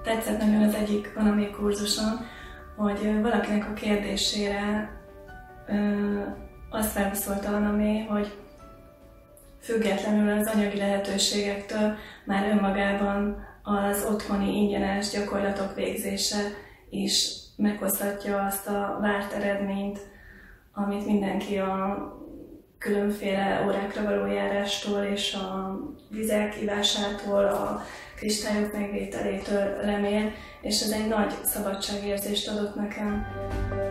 tetszett nagyon az egyik Anami kurzuson, hogy valakinek a kérdésére azt válaszolta Anami, hogy függetlenül az anyagi lehetőségektől már önmagában az otthoni ingyenes gyakorlatok végzése is meghozhatja azt a várt eredményt, amit mindenki a különféle órákra való járástól és a vizek ivásától, a kristályok megvételétől remél, és ez egy nagy szabadságérzést adott nekem.